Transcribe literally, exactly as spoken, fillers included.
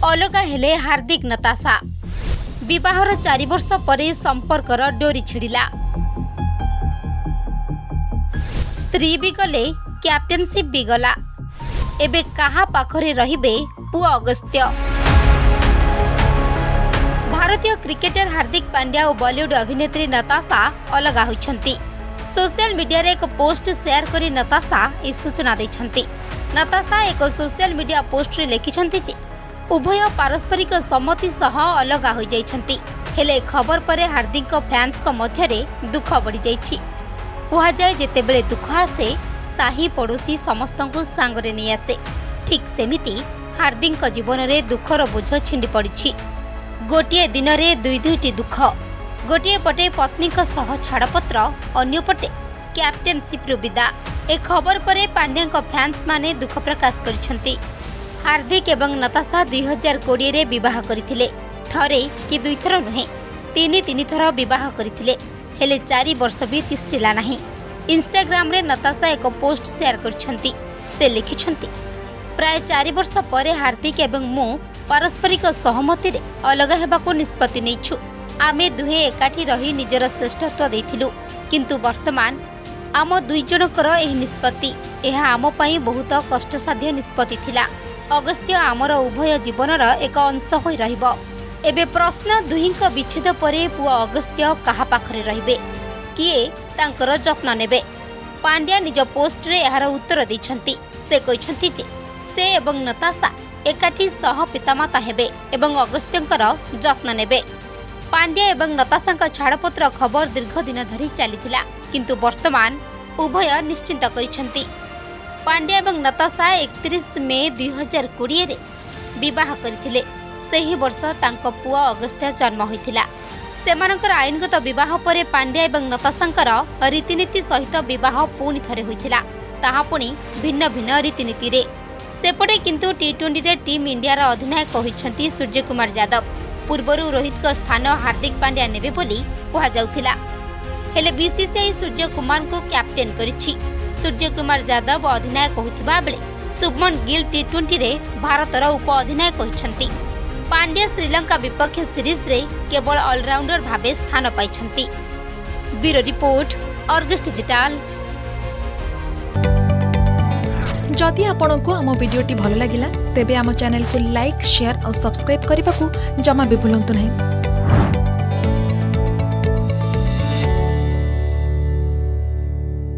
अलगा हेले हार्दिक नताशा। विवाहर चारि वर्ष परे संपर्कर डोरी छिड़िला। स्त्री भी गले, कैप्टेनशिप भी गला। एबे कहा पाखरे रहिबे पुआ अगस्त्य। भारतीय क्रिकेटर हार्दिक पांड्या और बॉलीवुड अभिनेत्री नताशा अलगा होइछंती। सोशल मीडिया रे एक पोस्ट शेयर करी नताशा ए सूचना दैछंती। नताशा एक सोशल मीडिया पोस्ट रे लिखिछंती जे उभय पारस्परिक सम्मति सह अलगा हो जाइछंती। हेले खबर परे हार्दिक फैंस को मध्य रे दुख बढ़ी जाइछि। कुहा जाय जेतेबेले दुख आसे साही पड़ोसी समस्तंकु सांगरे नै आसे। ठीक सेमिति हार्दिक जीवन रे दुखर बोझ छिंडी पड़िछि। गोटिए दिन रे दुई दुईटी दुख। गोटिए पटे पत्नी का सह छाड़पत्र, अन्य पटे कैप्टेनशिप रु विदा। ए खबर परे पांड्या को फैंस माने दुख प्रकाश करिसंती। हार्दिक एवं नताशा दुई हजार कोड़े रे विवाह करथिले। थरे कि दुई थर नुहे, तीन तीन थर विवाह करथिले। हेले चारि वर्ष भी तिष्ठिला नाही। इंस्टाग्राम रे नताशा एक पोस्ट शेयर करछंती। से लिखिछंती, प्राय चारि वर्ष परे हार्दिक एवं मु पारस्परिक सहमति रे अलग हेबाको निष्पत्ति नेछु। आमे दुहे एकाठी रही निजर श्रेष्ठत्व देथिलु, किंतु वर्तमान आम दुई जनकर एही निष्पत्ति एहा आम पई बहुत कष्टसाध्य निष्पत्ति थिला। अगस्त्य आमर उभय जीवनर एक अंश होई रहिबो। एबे प्रश्न दुहींक विच्छेद परे पुआ अगस्त्य कहा पाखरे रहिबे, किए तांकर जत्न नेबे। पांड्या निज पोस्ट रे एहार उत्तर दैछंती। से कहिछंती जे से एवं नताशा एकाठी सह पितामाता हेबे एवं अगस्त्यंकर जत्न नेबे। पांड्या एवं नताशांक छाड़पत्र खबर दीर्घ दिन धरी चलीथिला, किंतु वर्तमान उभय निश्चिंत करिछंती। पांड्या एवं नताशा एकतीस मे दुई हजार कोड़े रे विवाह करथिले। सेही वर्ष तांको पुआ अगस्त्य जन्म होइथिला। सेमानकर आईनगत विवाह परे पांड्या एवं नताशांकर रीतिनीति सहित विवाह पुणी थरे होइथिला, ताहा पुणी भिन्न भिन्न रीतिनीति रे। सेपटे किंतु टी ट्वेंटी रे टीम इंडिया रा अधिनायक होइछंती सूर्य कुमार यादव। पूर्वरु रोहित को स्थान हार्दिक पांड्या नेबे बोली कुहा जाउथिला। हेले बीसीसीआई सूर्य कुमार को कैप्टेन करिछि। सूर्य कुमार यादव अधिनायक होइथिबा बेले शुभमन गिल टी ट्वेंटी रे भारतर उप अधिनायक होइछंती। पांड्या श्रीलंका विपक्ष सीरीज रे केवल ऑलराउंडर भाबे स्थान पाइछंती। Bureau report, Argus digital. जदि आपंक आम भिडी भल लगा तेब आम चैनल को लाइक, शेयर और सब्सक्राइब करने को जमा भी भूलु नहीं।